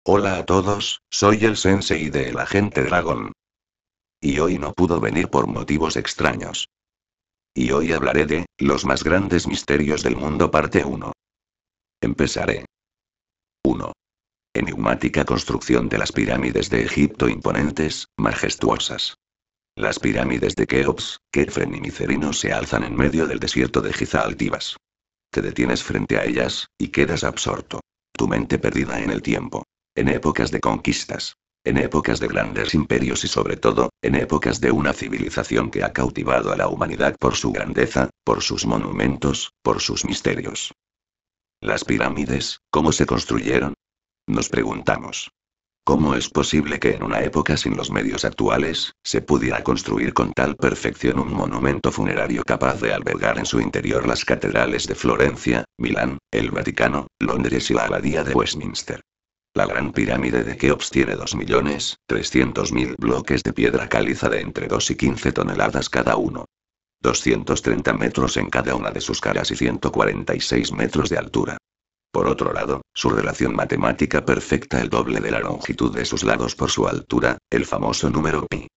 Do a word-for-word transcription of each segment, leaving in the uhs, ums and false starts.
Hola a todos, soy el sensei del agente dragón. Y hoy no pudo venir por motivos extraños. Y hoy hablaré de, los más grandes misterios del mundo parte uno. Empezaré. uno. Enigmática construcción de las pirámides de Egipto imponentes, majestuosas. Las pirámides de Keops, Kefren y Micerino se alzan en medio del desierto de Giza Altivas. Te detienes frente a ellas, y quedas absorto. Tu mente perdida en el tiempo. En épocas de conquistas. En épocas de grandes imperios y sobre todo, en épocas de una civilización que ha cautivado a la humanidad por su grandeza, por sus monumentos, por sus misterios. Las pirámides, ¿cómo se construyeron? Nos preguntamos. ¿Cómo es posible que en una época sin los medios actuales, se pudiera construir con tal perfección un monumento funerario capaz de albergar en su interior las catedrales de Florencia, Milán, el Vaticano, Londres y la Abadía de Westminster? La Gran Pirámide de Keops tiene dos millones trescientos mil bloques de piedra caliza de entre dos y quince toneladas cada uno. doscientos treinta metros en cada una de sus caras y ciento cuarenta y seis metros de altura. Por otro lado, su relación matemática perfecta el doble de la longitud de sus lados por su altura, el famoso número pi.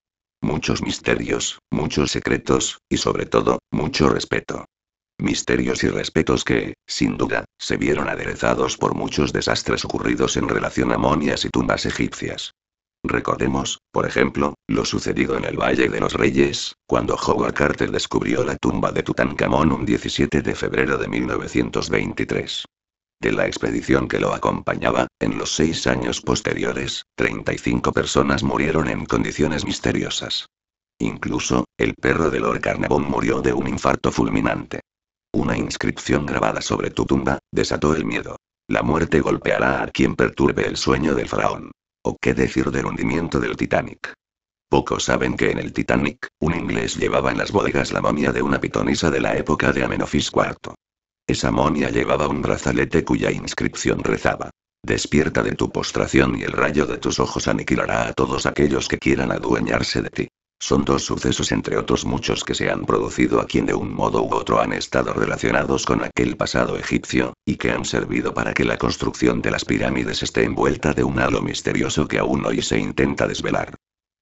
Muchos misterios, muchos secretos, y sobre todo, mucho respeto. Misterios y respetos que, sin duda, se vieron aderezados por muchos desastres ocurridos en relación a momias y tumbas egipcias. Recordemos, por ejemplo, lo sucedido en el Valle de los Reyes, cuando Howard Carter descubrió la tumba de Tutankamón un diecisiete de febrero de mil novecientos veintitrés. De la expedición que lo acompañaba, en los seis años posteriores, treinta y cinco personas murieron en condiciones misteriosas. Incluso, el perro de Lord Carnarvon murió de un infarto fulminante. Una inscripción grabada sobre tu tumba, desató el miedo. La muerte golpeará a quien perturbe el sueño del faraón. ¿O qué decir del hundimiento del Titanic? Pocos saben que en el Titanic, un inglés llevaba en las bodegas la momia de una pitonisa de la época de Amenofis cuarto. Esa momia llevaba un brazalete cuya inscripción rezaba: despierta de tu postración y el rayo de tus ojos aniquilará a todos aquellos que quieran adueñarse de ti. Son dos sucesos entre otros muchos que se han producido a quien de un modo u otro han estado relacionados con aquel pasado egipcio, y que han servido para que la construcción de las pirámides esté envuelta de un halo misterioso que aún hoy se intenta desvelar.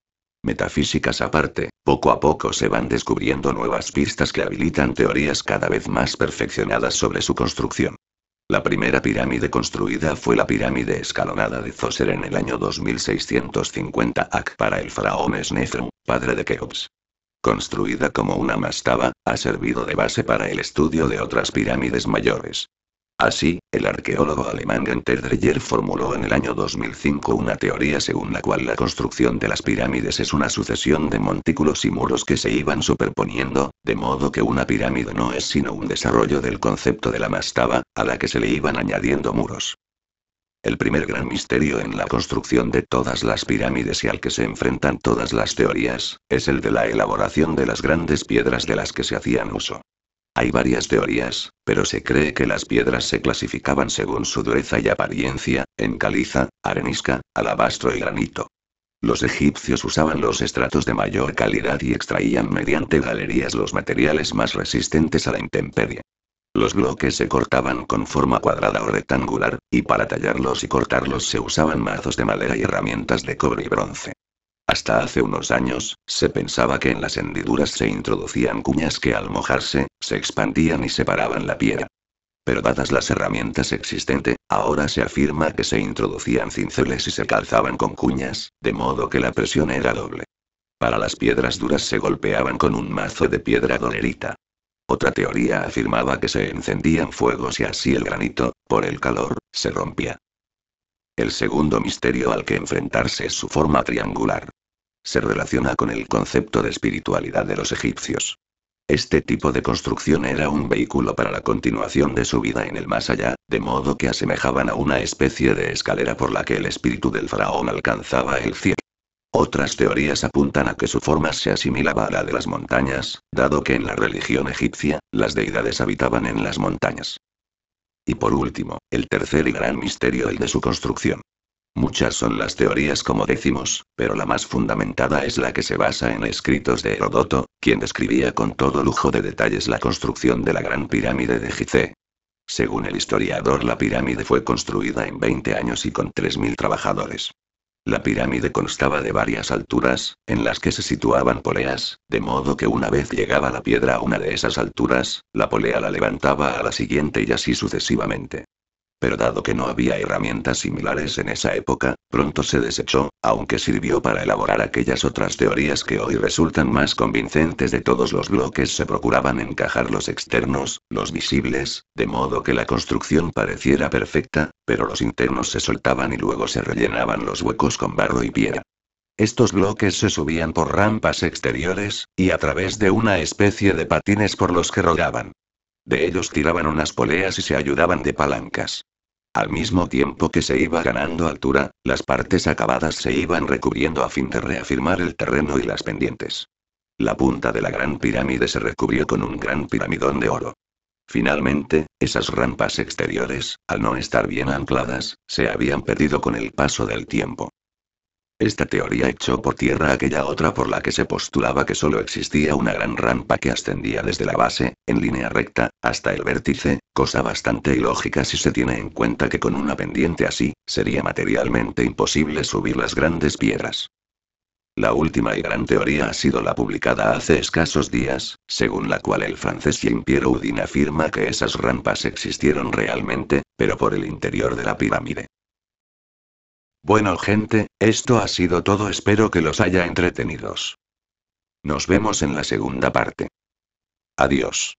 Metafísicas aparte, poco a poco se van descubriendo nuevas pistas que habilitan teorías cada vez más perfeccionadas sobre su construcción. La primera pirámide construida fue la pirámide escalonada de Djoser en el año dos mil seiscientos cincuenta A C para el faraón Snefru, padre de Keops. Construida como una mastaba, ha servido de base para el estudio de otras pirámides mayores. Así, el arqueólogo alemán Günther Dreyer formuló en el año dos mil cinco una teoría según la cual la construcción de las pirámides es una sucesión de montículos y muros que se iban superponiendo, de modo que una pirámide no es sino un desarrollo del concepto de la mastaba, a la que se le iban añadiendo muros. El primer gran misterio en la construcción de todas las pirámides y al que se enfrentan todas las teorías, es el de la elaboración de las grandes piedras de las que se hacían uso. Hay varias teorías, pero se cree que las piedras se clasificaban según su dureza y apariencia, en caliza, arenisca, alabastro y granito. Los egipcios usaban los estratos de mayor calidad y extraían mediante galerías los materiales más resistentes a la intemperie. Los bloques se cortaban con forma cuadrada o rectangular, y para tallarlos y cortarlos se usaban mazos de madera y herramientas de cobre y bronce. Hasta hace unos años, se pensaba que en las hendiduras se introducían cuñas que al mojarse, se expandían y separaban la piedra. Pero dadas las herramientas existentes, ahora se afirma que se introducían cinceles y se calzaban con cuñas, de modo que la presión era doble. Para las piedras duras se golpeaban con un mazo de piedra dolerita. Otra teoría afirmaba que se encendían fuegos y así el granito, por el calor, se rompía. El segundo misterio al que enfrentarse es su forma triangular. Se relaciona con el concepto de espiritualidad de los egipcios. Este tipo de construcción era un vehículo para la continuación de su vida en el más allá, de modo que asemejaban a una especie de escalera por la que el espíritu del faraón alcanzaba el cielo. Otras teorías apuntan a que su forma se asimilaba a la de las montañas, dado que en la religión egipcia, las deidades habitaban en las montañas. Y por último, el tercer y gran misterio, el de su construcción. Muchas son las teorías como decimos, pero la más fundamentada es la que se basa en escritos de Heródoto, quien describía con todo lujo de detalles la construcción de la Gran Pirámide de Gizeh. Según el historiador, la pirámide fue construida en veinte años y con tres mil trabajadores. La pirámide constaba de varias alturas, en las que se situaban poleas, de modo que una vez llegaba la piedra a una de esas alturas, la polea la levantaba a la siguiente y así sucesivamente. Pero dado que no había herramientas similares en esa época, pronto se desechó, aunque sirvió para elaborar aquellas otras teorías que hoy resultan más convincentes. De todos los bloques se procuraban encajar los externos, los visibles, de modo que la construcción pareciera perfecta, pero los internos se soltaban y luego se rellenaban los huecos con barro y piedra. Estos bloques se subían por rampas exteriores, y a través de una especie de patines por los que rodaban. De ellos tiraban unas poleas y se ayudaban de palancas. Al mismo tiempo que se iba ganando altura, las partes acabadas se iban recubriendo a fin de reafirmar el terreno y las pendientes. La punta de la gran pirámide se recubrió con un gran piramidón de oro. Finalmente, esas rampas exteriores, al no estar bien ancladas, se habían perdido con el paso del tiempo. Esta teoría echó por tierra aquella otra por la que se postulaba que solo existía una gran rampa que ascendía desde la base, en línea recta, hasta el vértice, cosa bastante ilógica si se tiene en cuenta que con una pendiente así, sería materialmente imposible subir las grandes piedras. La última y gran teoría ha sido la publicada hace escasos días, según la cual el francés Jean-Pierre Houdin afirma que esas rampas existieron realmente, pero por el interior de la pirámide. Bueno gente, esto ha sido todo, espero que los haya entretenidos. Nos vemos en la segunda parte. Adiós.